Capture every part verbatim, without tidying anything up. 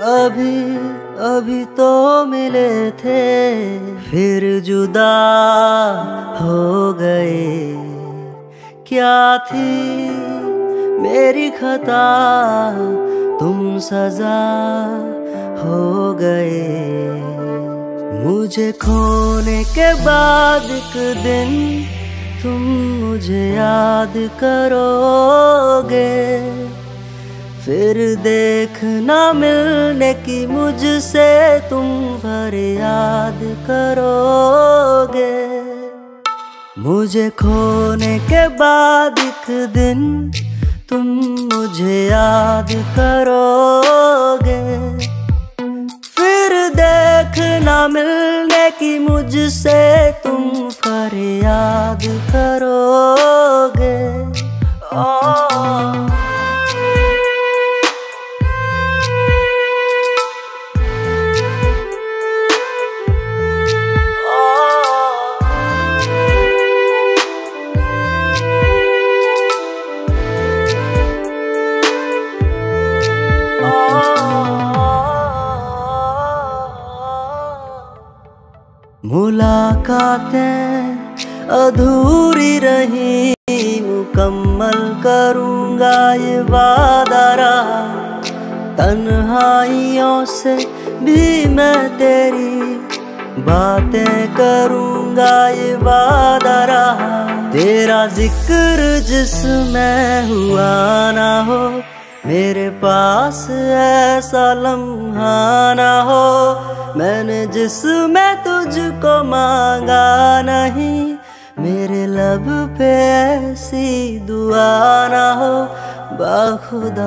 अभी अभी तो मिले थे, फिर जुदा हो गए। क्या थी मेरी खता, तुम सजा हो गए। मुझे खोने के बाद एक दिन तुम मुझे याद करोगे, फिर देखना मिलने की मुझसे तुम फरियाद करोगे। मुझे खोने के बाद एक दिन तुम मुझे याद करोगे, फिर देखना मिलने की मुझसे तुम फरियाद करोगे। ओ मुलाकातें अधूरी रही, मुकम्मल करूँगा ये वादा रहा। तन्हाइयों से भी मैं तेरी बातें करूँगा ये वादा रहा। तेरा जिक्र जिसमें हुआ ना हो, मेरे पास ऐसा लम्हा ना हो। मैंने जिसमें तुझको मांगा नहीं, मेरे लब पे ऐसी दुआ ना हो बाखुदा।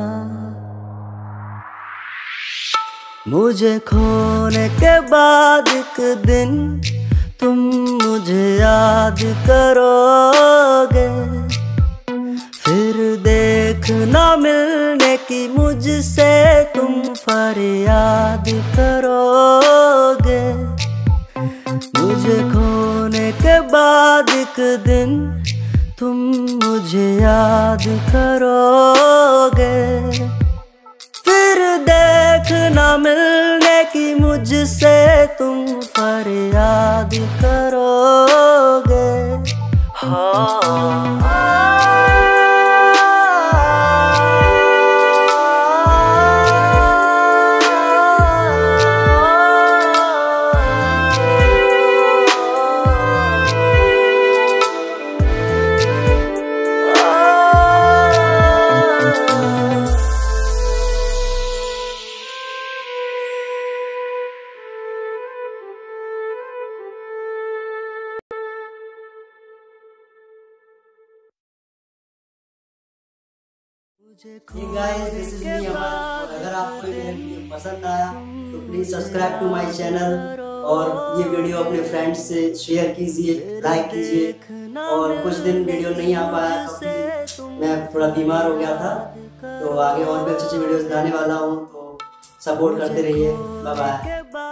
मुझे खोने के बाद एक दिन तुम मुझे याद करोगे, फिर देखना मिलने की मुझसे तुम फरियाद करोगे। मुझे खोने के बाद एक दिन तुम मुझे याद करोगे, फिर देखना मिलने की मुझसे तुम फरियाद करोगे। हाँ Hey guys, this is me अमन। और अगर आपको मेरा वीडियो पसंद आया तो please subscribe to my channel और ये वीडियो अपने फ्रेंड्स से शेयर कीजिए, लाइक कीजिए। और कुछ दिन वीडियो नहीं आ पाया क्योंकि मैं थोड़ा बीमार हो गया था, तो आगे और भी अच्छी अच्छी वीडियोस लाने वाला हूँ, तो सपोर्ट करते रहिए। Bye bye.